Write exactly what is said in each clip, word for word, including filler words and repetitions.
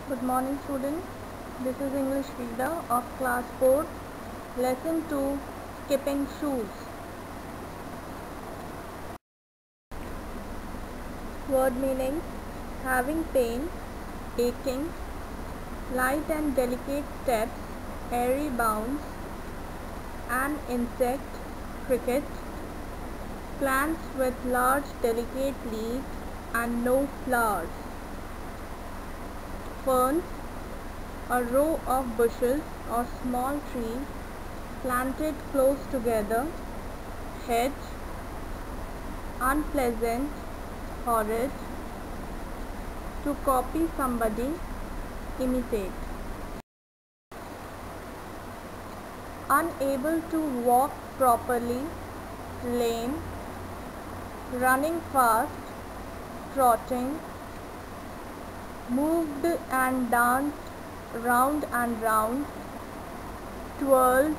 Good morning students. This is English reader of class four, lesson two, skipping shoes. Word meaning: having pain, aching, light and delicate steps, airy bounds, an insect, cricket, plants with large delicate leaves and no flowers. Ferns, a row of bushes or small trees planted close together. Hedge, unpleasant, horrid. To copy somebody, imitate. Unable to walk properly, lame. Running fast, trotting. Moved and danced round and round, twirled,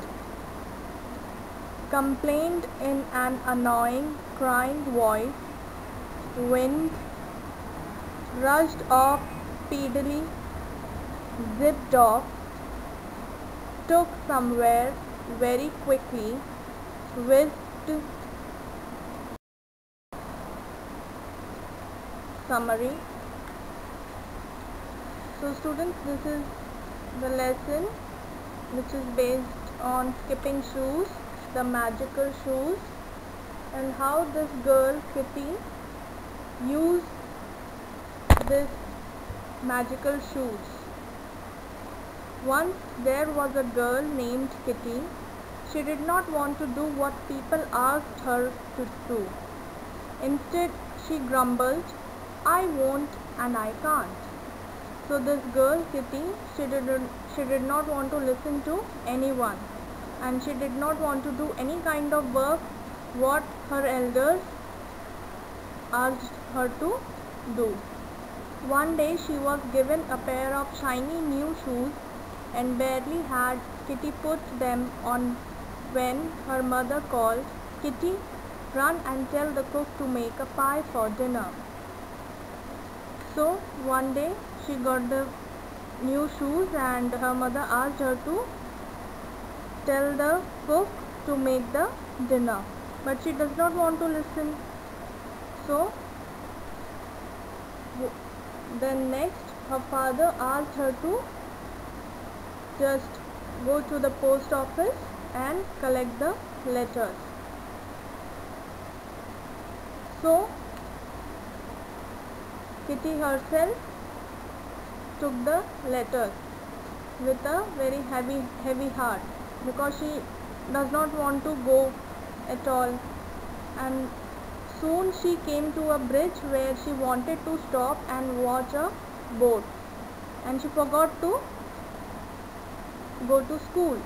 complained in an annoying crying voice, wind, rushed off speedily, zipped off, took somewhere very quickly, whisked. Summary. So students, this is the lesson which is based on skipping shoes, the magical shoes, and how this girl Kitty used this magical shoes. Once there was a girl named Kitty. She did not want to do what people asked her to do. Instead, she grumbled, "I won't and I can't." So this girl Kitty, she did, she did not want to listen to anyone, and she did not want to do any kind of work what her elders asked her to do. One day she was given a pair of shiny new shoes and barely had Kitty put them on when her mother called, "Kitty, run and tell the cook to make a pie for dinner." So one day she got the new shoes and her mother asked her to tell the cook to make the dinner, but she does not want to listen. So then next her father asked her to just go to the post office and collect the letters. So Kitty herself took the letters with a very heavy heavy heart, because she does not want to go at all. And soon she came to a bridge where she wanted to stop and watch a boat, and she forgot to go to school.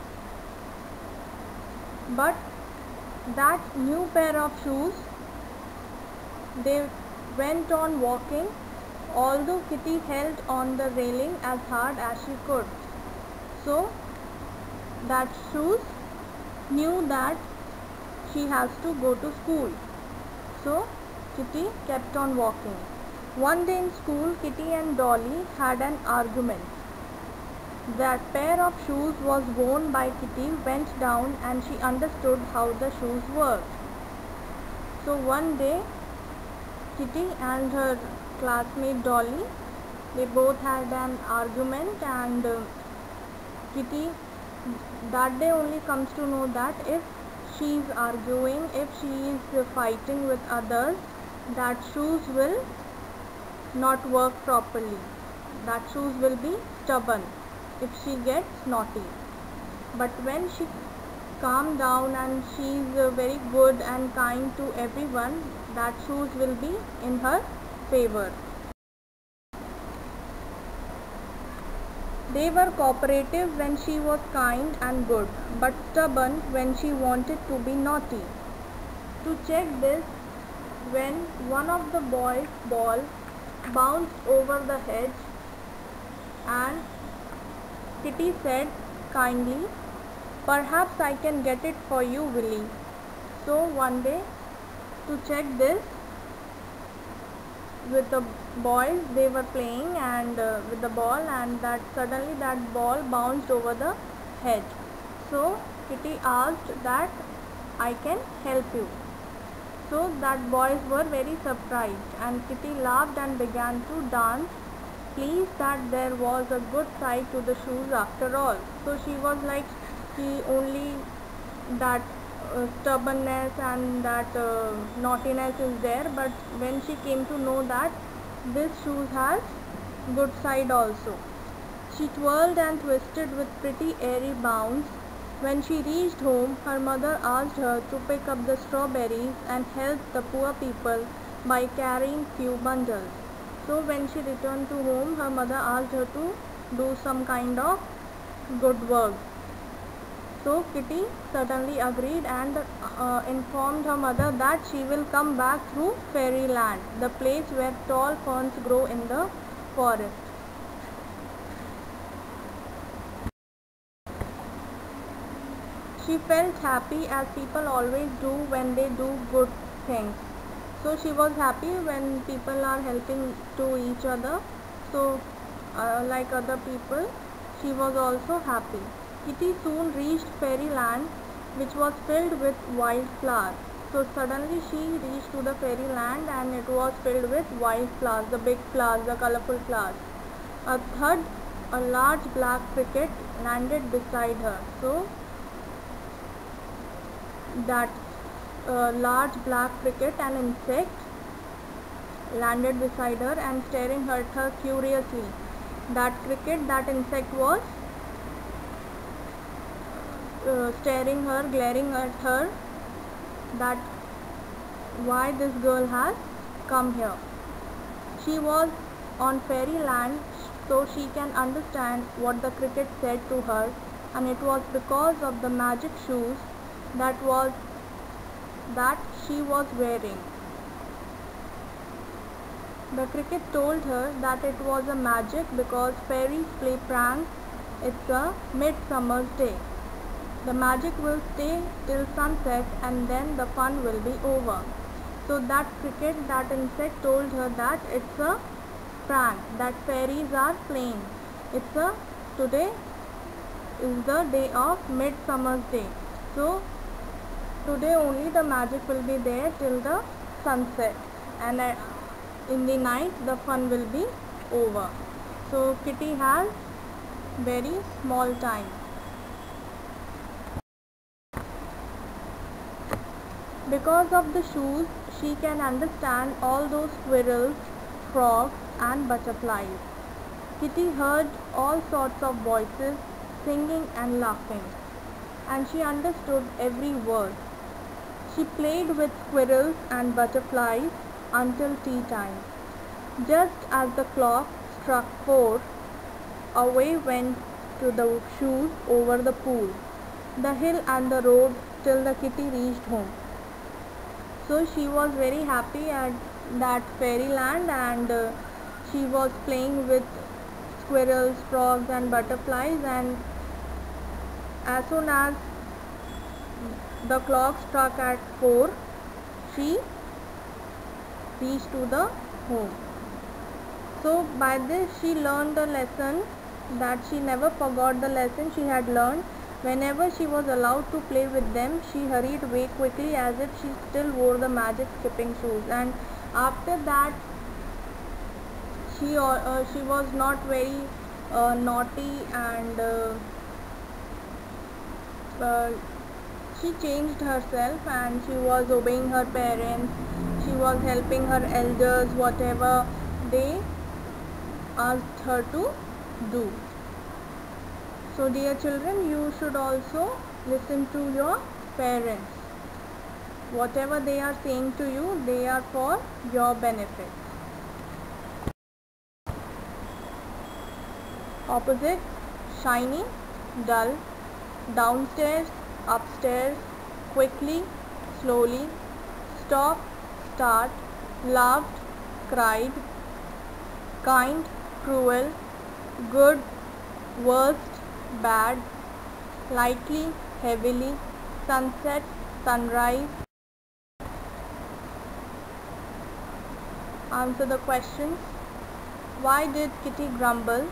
But that new pair of shoes, they went on walking, although Kitty held on the railing as hard as she could. So that shoes knew that she has to go to school. So Kitty kept on walking. One day in school, Kitty and Dolly had an argument. That pair of shoes was worn by Kitty went down, and she understood how the shoes worked. So one day Kitty and her classmate Dolly, they both had an argument, and uh, Kitty that day only comes to know that if she is arguing, if she is uh, fighting with others, that shoes will not work properly. That shoes will be stubborn if she gets naughty. But when she calms down and she is uh, very good and kind to everyone, that shoes will be in her favor. They were cooperative when she was kind and good, but stubborn when she wanted to be naughty. To check this, when one of the boys' ball bounced over the hedge, and Kitty said kindly, "Perhaps I can get it for you, Willie." So one day, to check this, with the boys, they were playing and uh, with the ball, and that suddenly that ball bounced over the hedge. So Kitty asked that I can help you. So that boys were very surprised, and Kitty laughed and began to dance, pleased that there was a good side to the shoes after all. So she was like, she only that uh, stubbornness and that uh, naughtiness is there, but when she came to know that this shoes has good side also, she twirled and twisted with pretty airy bounds. When she reached home, her mother asked her to pick up the strawberries and help the poor people by carrying few bundles. So when she returned to home, her mother asked her to do some kind of good work. So Kitty certainly agreed and uh, informed her mother that she will come back through Fairyland, the place where tall ferns grow in the forest. She felt happy, as people always do when they do good things. So she was happy when people are helping to each other. So uh, like other people, she was also happy. Kitty soon reached Fairyland, which was filled with wild flowers. So suddenly she reached to the Fairyland, and it was filled with wild flowers, the big flowers, the colorful flowers. A third, a large black cricket landed beside her. So that uh, large black cricket, an insect, landed beside her and staring at her curiously. That cricket, that insect was uh, staring her, glaring at her, that why this girl has come here. She was on Fairyland, so she can understand what the cricket said to her, and it was because of the magic shoes that was that she was wearing. The cricket told her that it was a magic because fairies play pranks. It's a midsummer's day. The magic will stay till sunset, and then the fun will be over. So that cricket, that insect told her that it's a prank, that fairies are playing. It's a today is the day of midsummer's day. So today only the magic will be there till the sunset, and uh, in the night the fun will be over. So Kitty has very small time. Because of the shoes, she can understand all those squirrels, frogs and butterflies. Kitty heard all sorts of voices singing and laughing, and she understood every word. She played with squirrels and butterflies until tea time. Just as the clock struck four, away went to the shoes over the pool, the hill and the road till the kitty reached home. So she was very happy at that fairyland, and uh, she was playing with squirrels, frogs and butterflies, and as soon as the clock struck at four, she reached to the home. So by this she learned the lesson, that she never forgot the lesson she had learned. Whenever she was allowed to play with them, she hurried away quickly as if she still wore the magic skipping shoes. And after that, she uh, she was not very uh, naughty, and uh, uh, she changed herself, and she was obeying her parents. She was helping her elders, whatever they asked her to do. So dear children, you should also listen to your parents. Whatever they are saying to you, they are for your benefit. Opposite, shiny, dull, downstairs, upstairs, quickly, slowly, stop, start, laughed, cried, kind, cruel, good, worst, bad, lightly, heavily, sunset, sunrise. Answer the questions. Why did Kitty grumble?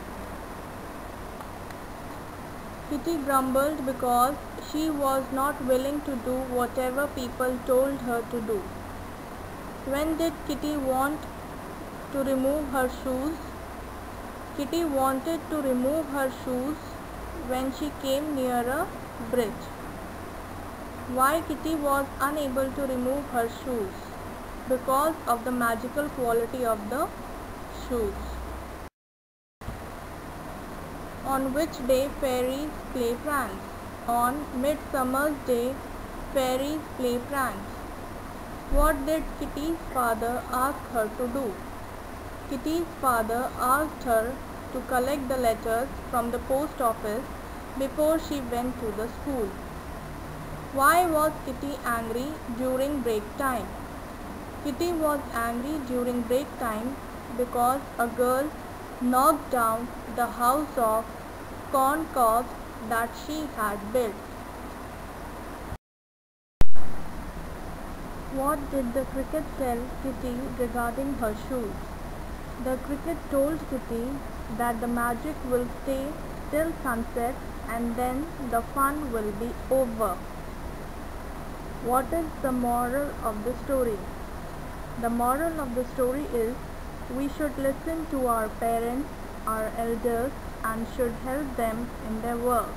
Kitty grumbled because she was not willing to do whatever people told her to do. When did Kitty want to remove her shoes? Kitty wanted to remove her shoes when she came near a bridge. Why Kitty was unable to remove her shoes? Because of the magical quality of the shoes. On which day fairies play pranks? On Midsummer's Day, fairies play pranks. What did Kitty's father ask her to do? Kitty's father asked her to collect the letters from the post office before she went to the school. Why was Kitty angry during break time? Kitty was angry during break time because a girl knocked down the house of corn cobs that she had built. What did the cricket tell Kitty regarding her shoes? The cricket told Kitty that the magic will stay till sunset and then the fun will be over. What is the moral of the story? The moral of the story is we should listen to our parents, our elders, and should help them in their work.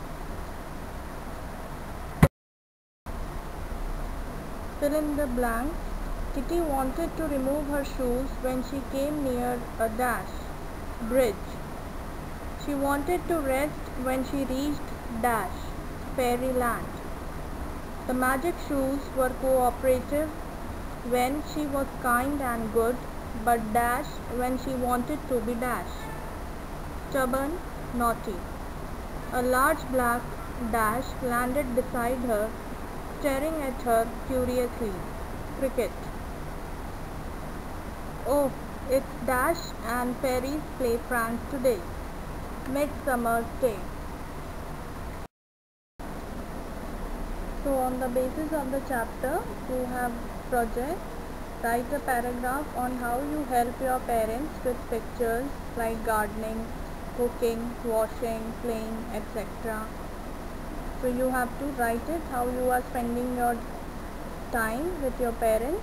Fill in the blank. Kitty wanted to remove her shoes when she came near a dash bridge. She wanted to rest when she reached dash fairyland. The magic shoes were cooperative when she was kind and good, but dash when she wanted to be dash. Stubborn, naughty. A large black dash landed beside her, staring at her curiously. Cricket. Oh, it's Dash and fairies play pranks today. Midsummer's Day. So on the basis of the chapter, you have project. Write a paragraph on how you help your parents with pictures like gardening, cooking, washing, playing, et cetera. So you have to write it how you are spending your time with your parents.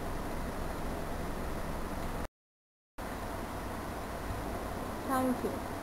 Thank you.